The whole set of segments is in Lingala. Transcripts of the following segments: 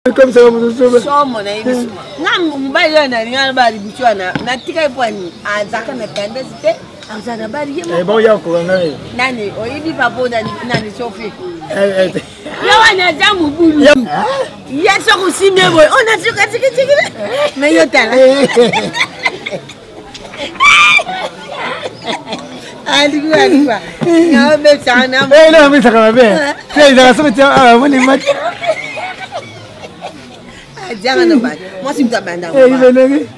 Comme ça, vous savez. Somo na hivi. Ngam mbali na nyala bali bichwana. Natika ipwani azaka na pendesite. Azana bali yemo. Bon ya ko ngani. Nani oyibi papo nani Sophie. Yawana jamu bulu. Yeso kusime boy. Ona tsuka tiki. Na yotala. Alikuwa. Ngabe sana. Na mimi saka mabe. Sasa ndio nasema tia mimi mati. Jangan nampak. Masih minta bandang. Iya lagi.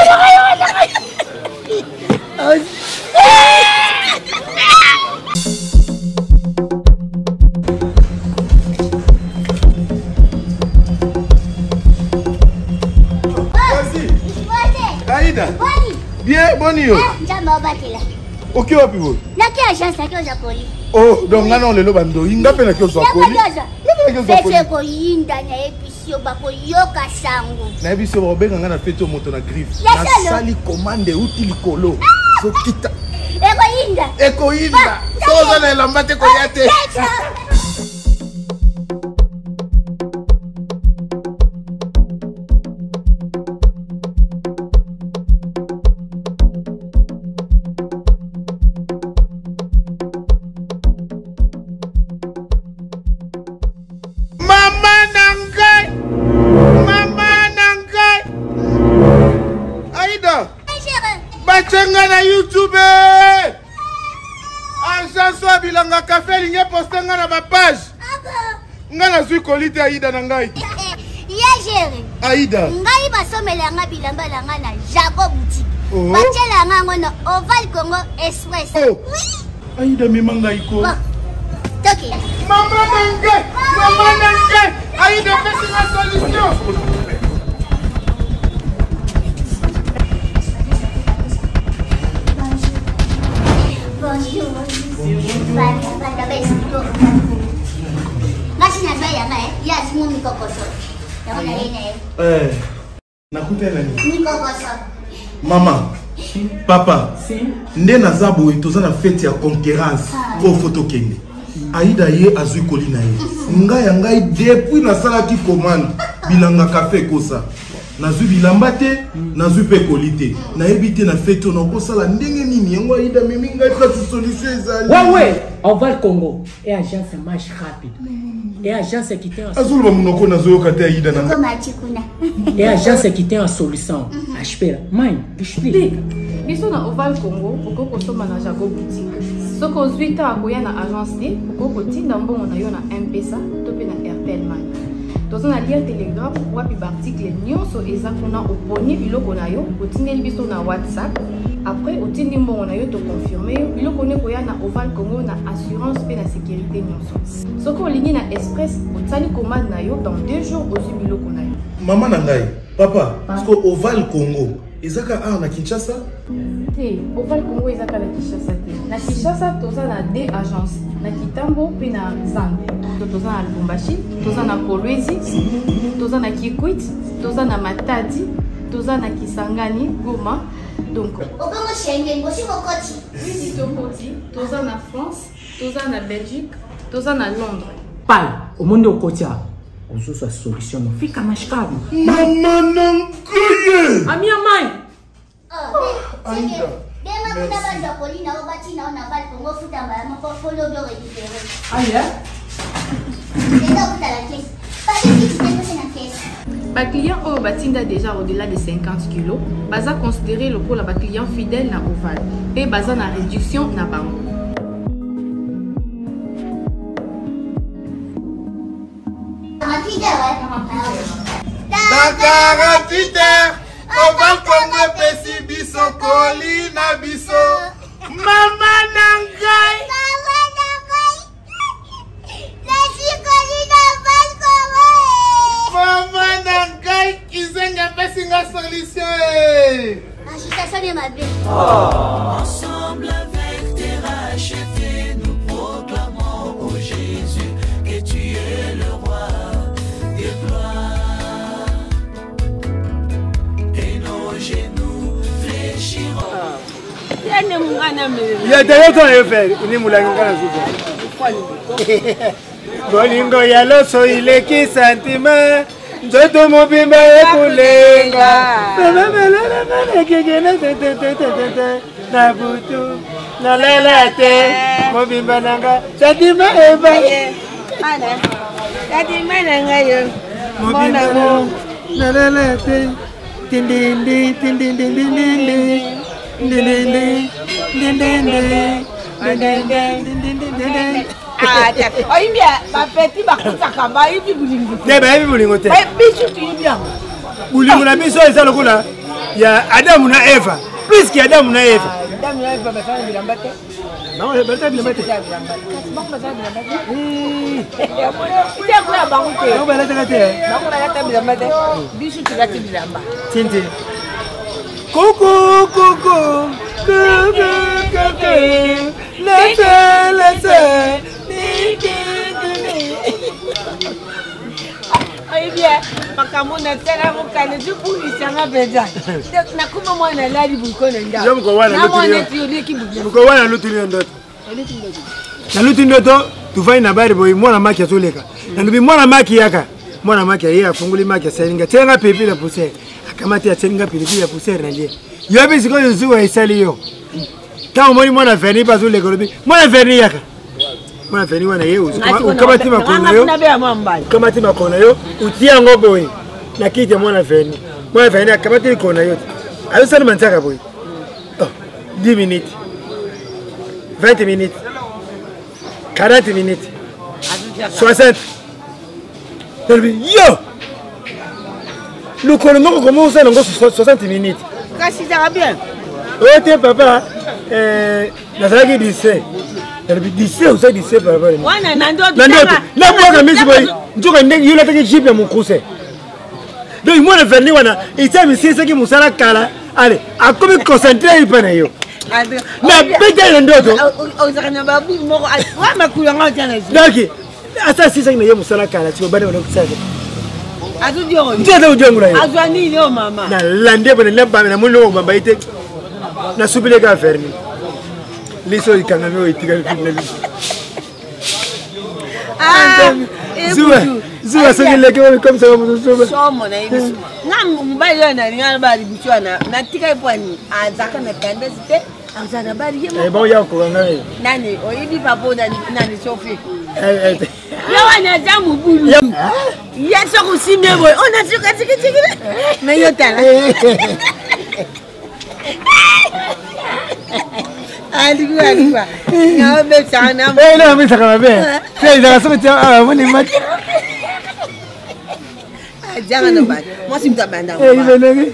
Aïda. Bien, bonio. Jambo batela. Ok, wapi bo? Na ki agence na ki ozakoli. Oh, donc ngana on le lobando. Inga pe na ki ozakoli. Fete ko yinda na episio bako yoka sango. Na episio ba obenga ngana fete moto na griffe. Na sali commande uti likolo. So kita. Eko yinda. Soza na elambate ko yate. Bachenga na YouTube. Agence wa bilanga café ligne poster nga na ba page. Nga na zui kolite Aïda na ngai. Ya géré. Aïda. Ngai basomela nga bilamba la nga na Jago boutique. Bachela nga ngona Oval Congo Express. Oh. Aïda mi manga iko. Toki. Mama nanga. Aïda pesi na solution. Maman, papa, nde naza boye toza na fête ya concurrence au photo kende. Aïda ye azui kolina ye. Ngai depuis nasalaki commande bilanga café kosa. Nazu bilamba te, nazu pe kolite. Na ebite na fête on kosala ndenge nini yango Aïda mimi ngai kasi solution ezali. Ouais, Oval Congo et agence marche rapide. Et agence qui tient azulu bamunoko nazo kate Aïda na. Et agence qui tient en solution. Ashpera, mine, explique. Biso na Oval Congo, oko kosoma na Jago boutique. Soko 8 ans akoya na agence te, oko kotinda mbongo na yo na M-Pesa, to pe na Airtel Money. Tozo na lire Telegram, wapi ba article nyonso eza kuna oponi biloko na yo, otindeli biso na WhatsApp. Après otindi mbongo na yo to confirmer yo, biloko ne koya na Oval Congo na assurance pe na sécurité nyonso. Soko olingi na Express, otali commande na yo dans 2 jours ozu biloko na yo. Maman na ngai, papa, parce que Oval Congo ezaka na Kinshasa? Te, Oval Congo ezaka na Kinshasa te. Na Kinshasa toza na 2 agences, na Kitambo pe na Zambie. Toza na Lubumbashi, toza na Kolwezi, toza na Kikwit, toza na Matadi, toza na Kisangani, Goma. Donc, Obango Schengen, bosi kokoti. Oui, tokoti, toza na France, toza na Belgique, toza na Londres. Pai, au monde au côté. On se soit solution, fika mashkabi. Maman nangoye. Ami amai. Aïda. Dema kuna banda kolina obati na ona Oval Congo futa mbala moko follow do récupérer. Aïe. Nenda kuta la caisse. Pas de qui te na caisse. Ba client au batinda déjà au-delà de 50 kg, baza considéré le pour la client fidèle na Oval et baza na réduction na bango. Dakar Twitter, Oval Congo pesi biso kolina biso. Mama nangai. Mama nangai kizenga pesi nga solution. Agitation est ma belle. Ensemble avec tes rachetés, nous proclamons au Jésus que tu es le roi des gloires. Et nos genoux fléchiront. Il y a des autres à faire. Il y a des bolingo ya loso ileki sentiment nzoto mobimba ekulenga na butu nalela te mobimba nanga Sadima eba Sadima nanga yo mobimba nalela te tindindi tindindi tindindi tindindi tindindi. Oyimbia ba petit ba kutaka ba yibi bulingo. Ne ba yibi bulingo te. Bisu tuyibia. Bulingo na biso eza lokola ya Adamu na Eva. Plus que Adamu na Eva. Adamu na Eva ba fana bilamba te. Non, ba ta bilamba te. Ba ba ta bilamba te. Ite kwa ba ngote. Non ba la ta te. Ba ko ba ta bilamba te. Bisu tulati bilamba. Tinte. Coucou coucou. Coucou coucou. Laisse. Oyimbia makambo na tela mokale jupu isanga beza. Na kuma mwana lali bukono nda. Yo mko wana lutuli ndoto. Na lutuli ndoto tufai na bari boy mwana maki atoleka. Na ndubi mwana maki yaka. Mwana maki yeye afunguli maki asalinga tenga pipi la poussière. Akamati atenga pipi la poussière na je. Yo bisi ko yuzuwa isali yo. Kama mwani mwana verni bazule golobi. Mwana verni yaka. Mwana verni wana yeye uzu. Ukamati makona yo. Ukamati makona yo. Utia ngobo we. Na kiti mwana verni. Mwana verni akamati kona yote. Ayo sali mantaka boy. 10 minutes. 20 minutes. 40 minutes. 60. Yo! Le colonel commence à 60 minutes. Kasi ça va bien. Oh, t'es papa. Nazaki 17. 17 ou ça 17 papa. Wana nando. Na kwa misi boy. Njoka ndenge yule take chip ya mukuse. Donc moi le verni wana, il t'a mis c'est qui musala kala. Allez, a comme concentré il pana yo. Na beta ndoto. Ozakana babu moko wa makulanga tana. Donc asa sisa ina ye musala kala tu bade wana kusaka. Azu dio. Ndio ujio ngura yo. Azu ani leo mama. Na lande bana lamba na mulo bamba ite. Na subile ka verni. Liso ikangame o itika fitna liso. Zua sasa ile kama comme ça vous somme. Somo na hivi. Ngam mbali na ngala bali bichwana. Na tika ipwani azaka na pendezite. Azana bali yemo. Bon ya ko ngana. Nani oyibi papo nani Sophie. Yawana jamu bulu. Yeso kusime boy. Ona tuka tiki. Mais yo tala. Alikuwa. Ngabe sana. Na mimi saka mabe. Sasa ndio nasema tia mwani mati. Janga no bad. Moi si mtabanda. Ile nini?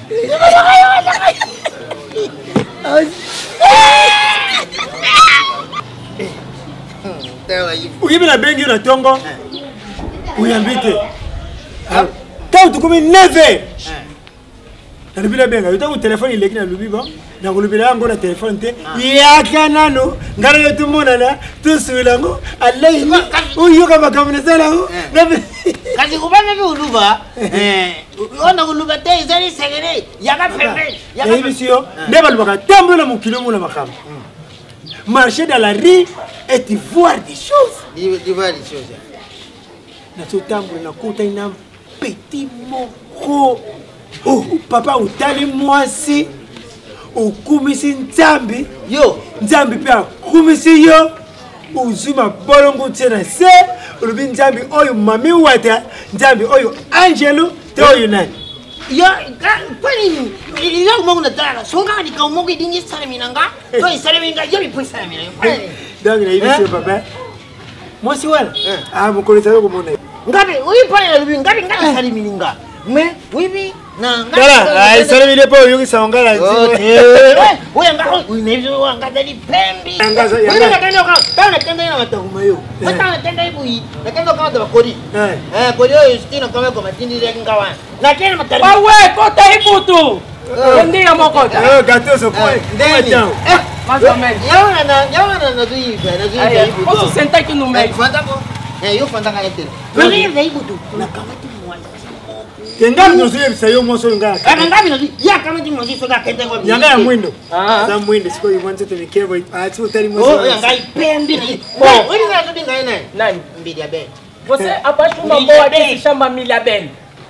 Uyibi na bengi na tongo. Uyambite. Quand tu comme 9h. Na lubila benga, yotangu telefoni ileki na lubiba. Na lubila yango na telefoni te. Yaka nano, ngara yotu mona na tusuilango. Alai. Uyu kama kamene sala. Kasi kubana bi uluba. Ona uluba te izali segere. Yaka pembe. Yaka bisio. Neba lubaka tambo na mukilo mona makam. Marcher dans la rue et tu vois des choses. Tu vois des choses. Na tutambo na kuta ina petit moko. Oh, papa utali mwasi. Ukumisi nzambi. Yo, nzambi pia kumisi yo. Uzuma bolongo tena se. Ulubi nzambi oyo mami wata. Nzambi oyo Angelo te oyo nani. Yo, kwani yo mungu na tala. Songa ni kama mungu dingi salaminanga. Yo salaminanga yo bipo salaminanga. Donc na hivi sio papa. Mwasi wala. Mukoleza yo kumona. Ngapi uyipa ya lubi ngapi salimininga. Me wibi na ngala salimile po yuki saongala wewe ngao unevyo wangadali pembi ngaza wewe ngatendo ka kana tenda na mataguma yo kana tenda ibuyi natendo kama tabakodi kodi yo stina kama kwa matindi ile ngawa na tena matari wewe kota ibutu ndio mokota gato so kwa ndeni mazameni yawana na duiba na duiba ibutu osu senta ki numero fanta ko yo fanta ka yete wewe ibutu na kama Kengapi ndio sio moso ngaka. Kama ngapi ndio ya kama ndio moso ngaka kende kwa. Yanga ya mwindo. Za mwindo siko you want to be careful. Tu utali moso. Oh, yanga ipembi. Oh, wewe ndio ndio ngai nani? Nani? Mbidi ya ben. Você abaixo uma boa desse chama milha ben.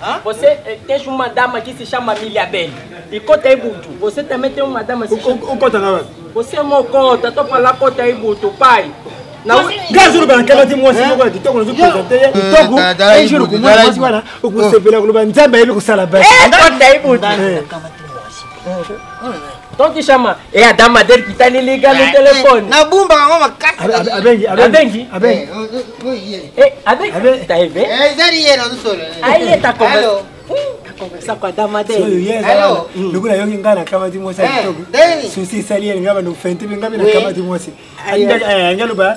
Você tem uma dama que se chama Miliabel. E cota aí buto. Você também tem uma dama que se chama... Você é uma cota, tô falando cota aí buto, pai. Gazuru bana kama ti mwasi ngwa kitoko na zupresenter kitoko e juro ko mwasi wana ukusepela kuloba nzamba ile kusala basi cota aí buto. Então te chama, é a dama dele que tá ali ligando no telefone. Na bumba com uma caixa. Abengi. Tá aí bem? É dinheiro do solo. Aí tá conversando. Tá conversando com a dama dele. Alô. Nugula yongi ngana kama ti mwasi kitoko. Susi salie ngaba no fente ngaba na kama ti mwasi. Angaluba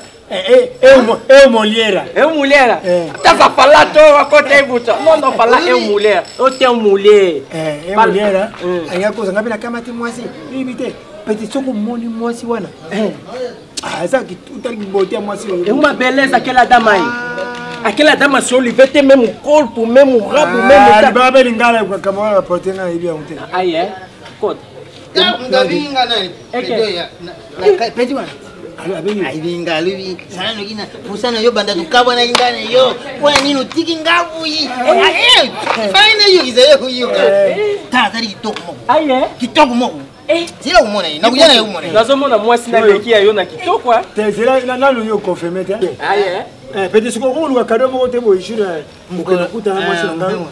eu mulher. Eu mulher. Tá pra falar toda conta aí buta. Não falar eu mulher. Eu tenho mulher. Eu mulher. Aí a coisa ngaba na kama ti mwasi. Ibite. Petit soko moni mwasi wana. Essa que tu tá que botar mwasi. É uma beleza aquela dama aí. Aquela dama se oliver tem mesmo corpo, mesmo rabo, mesmo. Ah, vai ver engana com a câmera proteína aí bem ontem. Aí é. Conta. Não vi engana. É que pedi mano. Aí vinga, Luiz. Sana no kina. Pusana yo banda do cabo na engana yo. Põe nino tiki ngabu yi. Aí. Faz né yo isso aí yo. Tá que toco. Aí é. Que toco mo. Tira o mona aí. Não kuja na yo mona. Nós vamos na moça na bequia yo na kitoko, ah. Tezera na no confirmer tá. Aí é. Petit soko ko lu ka do mo te bo ishura mukana kuta mwasi ngana.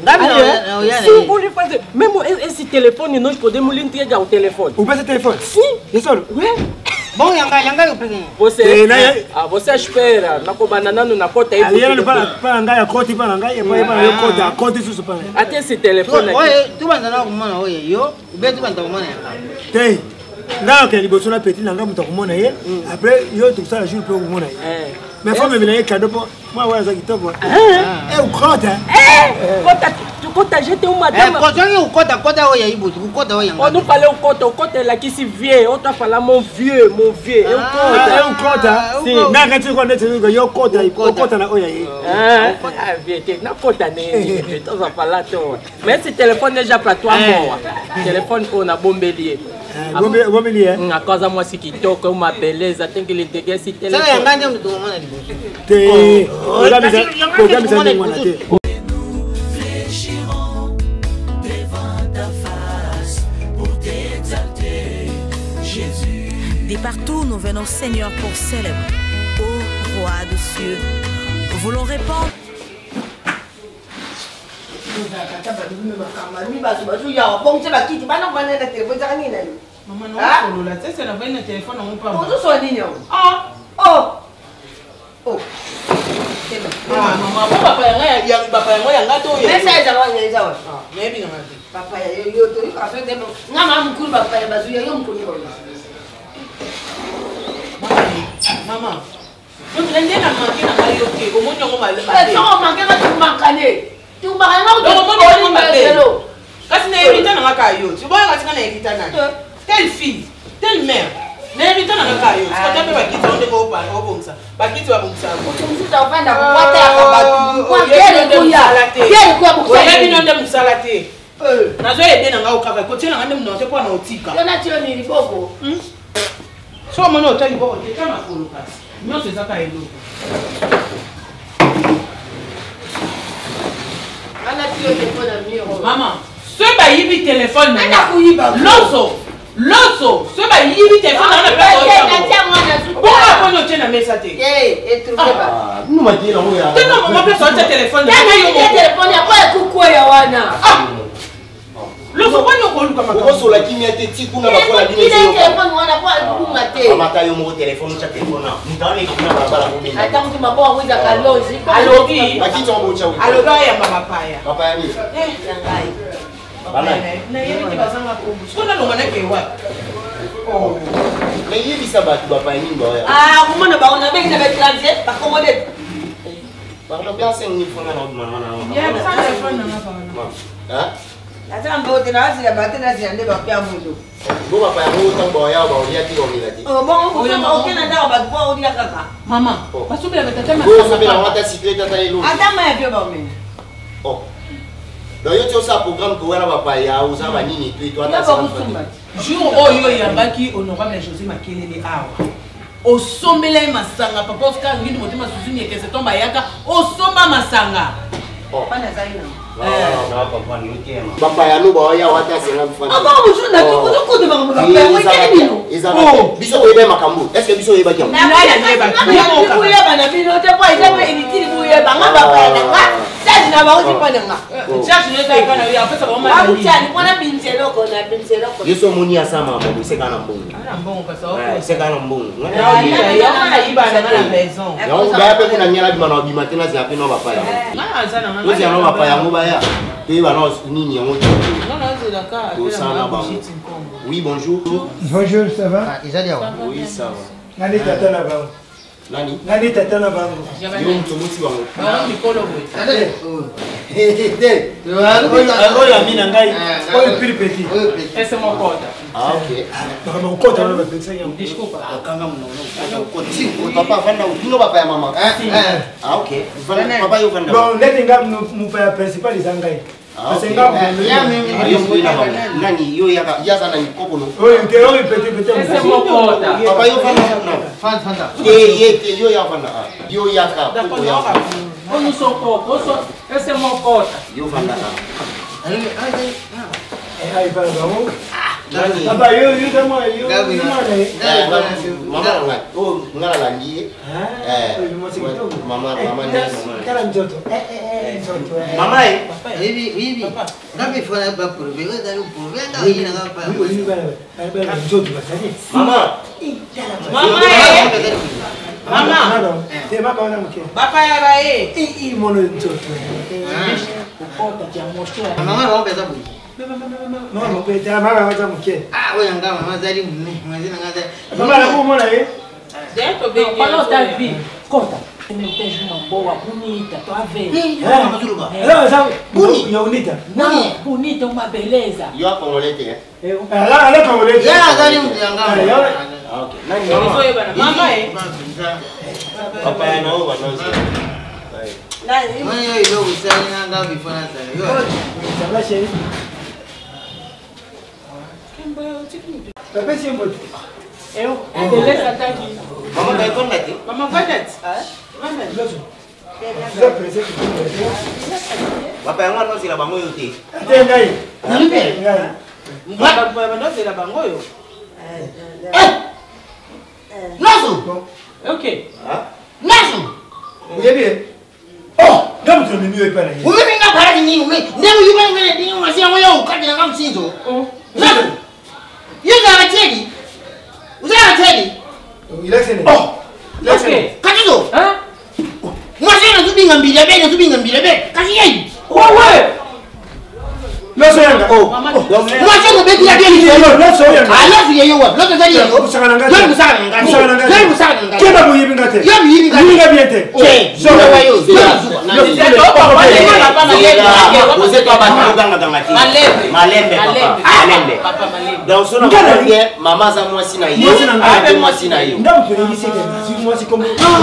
Sim, pode fazer. Mesmo esse telefone, nós podemos lhe entregar o telefone. O seu telefone? Sim. Isso. Bom, yanga eu peguei. Você espera, na cobanana na cota aí. Ali não para ngai a cota para ngai, para eu cota, a cota isso para. Até esse telefone. Oi, tu vai andar com mano, oi, eu, tu vai andar com mano. Tem. Não, que ele botou na petit nanga muta com mano aí. Après, eu tu sai juro para o mano aí. Mais faut me venir cadeau pour moi ouais ça qui top. É o cota. Cota gente tem uma dama. Cota oi aí, buto, cota oi. Eu não falei o cota é lá que se vê, eu tô falando mon vieux. Eu cota. É o cota. Sim. Na que tu quando tu eu cota aí, cota na oi aí. Vê, na cota nem. Tô só falar tô. Mas esse telefone é já para tua boa. Telefone ou na bombelier. Bombelier. A coisa mais que toca uma beleza, tem que lhe entregar esse telefone. Você é ngande do mano de buto. Tem. De partout, nous venons, Seigneur, pour célébrer. Ô roi des cieux, nous voulons répondre. Maman, non, solo là. C'est la veille, le téléphone, on peut pas. On se dit non. Oh. Maman, papa yang ngato ya. Saya jalan ya jalan. Maybe nggak ngerti. Papa ya yo to kafe demo. Ngama mkuru papa ya bazu ya yo mkuru yo. Mama. Yo blende na manke na kali oke. Omonyo ngoma le. Sio manke na tumakane. Tumakane na do omonyo ngoma le. Kasi na evita na ngakayo. Siboya kasi kana evita na. Telle fille, telle mère. N'invite na ngakayo. Sikote pe bakiti onde ko pa obomsa. Bakiti wa bomsa. Tumsuta ufanda kukwata ya kabatu. Kwa kile kuya. Kile kuya kukwata. Wewe binonde msalate. Nazo ede na ngao kaka. Kote na ngande mnote kwa na otika. Yona tio ni liboko. So mono otali boko te kama kolo kasi. Nyonso ezaka eloko. Ana tio telefone miro. Mama, ce bayibi téléphone na. Ana kuyiba. Loso, ce bayibi téléphone na pe ko. Pourquoi on tient na mesa te? Et trouver ba. Nous m'a dit là où ya. Tellement maman peut sortir téléphone. Téléphone ya kwa kuko ya wana. Loso kwa nyoko luka makako. Oso la kimia te tikuna ba kwa la kimia. Ile téléphone wana kwa kuma te. Mama tayo mo téléphone cha téléphone na. Mtaone kuna barabara ngumi. Hata mtu mabao wiza kalonzi. Alobi. Akiti on bocha wi. Alobi ya mama paya. Papa ya ni. Yangai. Bana. Na yeye ni bazanga kombu. Sona lo manake wa. Oh. Na yeye bisa ba tu papa ni mboya. Kumona ba ona bengi na ba transit ba commode. Ba bien 5000 francs na mama na. Ya téléphone na mama. Ata mbo tena asira ba tena ziande ba pia muzo. Bo papa ya mo tambo ya ba olia ti omila ti. Bon ko okena ndawa ba kwa olia kaka. Mama, basubira betatema. Bo sabela wata cyclette ata ilo. Ata ma ya bio ba mimi. Oh. Donc yo tio sa programme ko wana papa ya uza ba nini tu ata sa. Jour oyo yambaki honorable José Makelele awa. Osombela masanga papa Oscar ngini motema Suzuni ekese tomba yaka osomba masanga. Papa ya no boya wata senga mfana. Aba muzuna kuko de baka papa bino. Biso ko yeba makambo. Est-ce que biso yeba kiam? Na yeba. Ku yeba na bino te boy te boy ni tiri ku yeba nga papa ya nga. Sasa na ba uti pa nga. Sasa ne ta kana ya pesa ba ma. Wa mchani kwana binzelo ko na binzelo ko. Yeso moni asama mbo sekana mbongo. Ana mbongo kasa. Sekana mbongo. Ya na iba na maison. Ya uba pe kuna nyala bima na bima tena zi apino papa ya. Na sana na. Ozi ano papa yango baya. Pe ba no nini yango. Non non c'est d'accord. Oui bonjour. Bonjour, ça va? Oui ça va. Nani tata na bango? Nani? Nani tata na bango? Yo mtomuti wango. Ba mikolo boy. Oyo amina ngai. Oyo pili petit. Ese mokota. Ah OK. Kama ukota na pesa yangu. Desculpa. Akanga mnono. Koti papa vanda udino papa ya mama. Ah OK. Vanda papa yo vanda. Bon, leti nga mupaya principal izangai. Nani yo yaka yaza na nikopo no. Oyo nke oyo petit. Ese mokota. Papa yo vanda. Fanta. Yo ya vanda. Yo yaka. Onu sokoko, ese mokota. Yo vanda. Ai para bango. Nani? Papa yo kama yo. Mama ngai. Oh ngala langi. Mama ni. Kala mtoto. Mtoto. Mama eh. Hivi. Ngapi fanya baba purbe? Wewe ndio purbe ndio yina ngapa. Wewe ni bana. Mtoto basani. Mama. Mama. Tema kwa mke. Papa ya bae. Mono mtoto. Ukota cha moto. Mama roho pesa bui. Mama peta mama wacha mke. Wewe ngama mama zali mwanzi na ngaza. Mama anakuona Dentro bem. Falou Davi. Conta. Não tem uma boa, bonita, tô a ver. Ela sabe. Bonita. Não, bonita, uma beleza. Yo akongolete eh. Ela kongolete. Ya zali mjangama. Okay. Nani mama? Mama eh. Papa ya no banozi. Nani? Mwenye ile usali na ngapi fanya sana. Yo. Sabla chérie. Papa c'est bon. Beleza tá aqui. Mama vai contate? Mama vai det. Papa yango no sila bango yote. Tengai. Ngai. Mbaba kwa bando sila bango yo. Nasu. Okay. Nasu. Uyebi. Oh, ngamu tumimi wewe pale. Umimi ngapara nini umimi? Ndio yuko ngene ndio mwasia moyo ukati na ngamsinzo. Nasu. Yuko abateli. Uzaa abateli. Ilaksene. Oh. Okay. Katizo. Mwasia na zubinga mbile. Kasi yeye. Wewe. Loso yanga. Mwasia no beti ya bien Loso yanga. Alafu yeye wapi? Loso zali yeye. Kusangana ngati. Yeye kusangana ngati. Keba buyibi ngati. Yabi ngati. Yinga biente. Zola wayo. Malembe papa. Donc sona ngenge mama za mwasi na hiyo. Ape mwasi na hiyo. Ndamu tulingi seke. Si mwasi komo.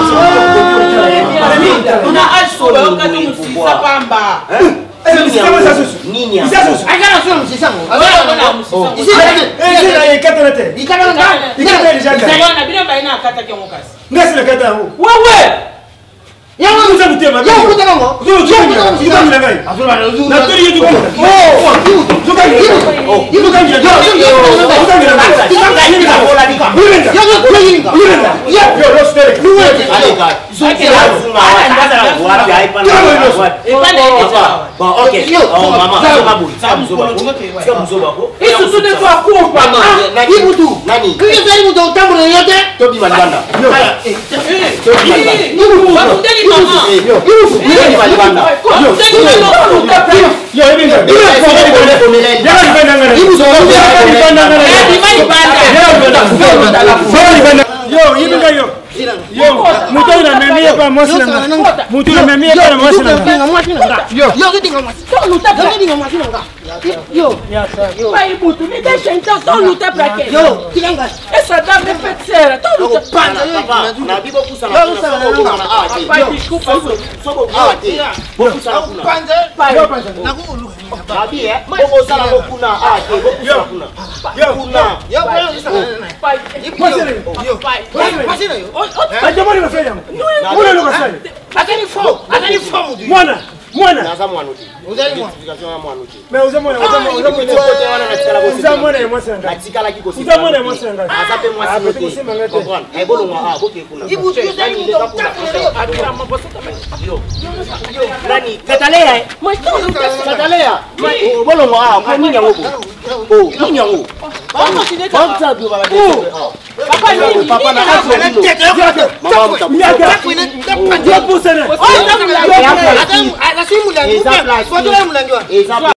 Una aso wakati msisa pamba. Nini ya? Agana sio msisango. Agana msisango. Ese ikata nate. Ikata ngati. Ikata nijanga. Zalona bila baina kata kwa mukasi. Ngasi nakata hu. Wewe. Yawe mza mutema. Yawe mutema ngo. Zuka mina ngai. Azula na zuka. Na tori yetu kwa. Zuka mina. Zuka mina. Zuka mina. Yo lo stere. Aleka. Bon, ok. Oh, maman, Isso tudo é tua culpa. Nani? Kile zali muto utambo yote. Tobi malibanda. Yo, muto na memia pa mwasi na. Muto na memia pa mwasi na. Yo, kitinga mwasi. Tô luta pra kitinga mwasi na. Yo. Pai, Buto, me deixa então, tô luta pra quê? Yo, kitinga. Essa dama é feiticeira, tô luta pra quê? Na bibo kusa na. Pai, desculpa. Sobo ate. Bokusa na kuna. Pai, Na kuulu. Babi bobo sala kuna ate. Bokusa kuna. Kuna. Yo, pai. mwasi na yo. Ajamani nafanya. Mbona ndo kasanya? Akani fomu. Mwana. Mwana. Naza mwana oti. Ozali mwana. Identification ya mwana oti. Mais oza mwana kote wana na tikala kosi. Oza mwana ya mwasi ngaka. Na tikala ki kosi. Oza mwana ya mwasi ngaka. Aza pe mwasi oti. Comprendre. Eh bolo ngwa boke kuna. Ibu tu zali mtu akira maboso yo. Nani katalea eh. Katalea. Bolo ngwa kwa nini yango. Oh, nini yango. Papa papa na Adam,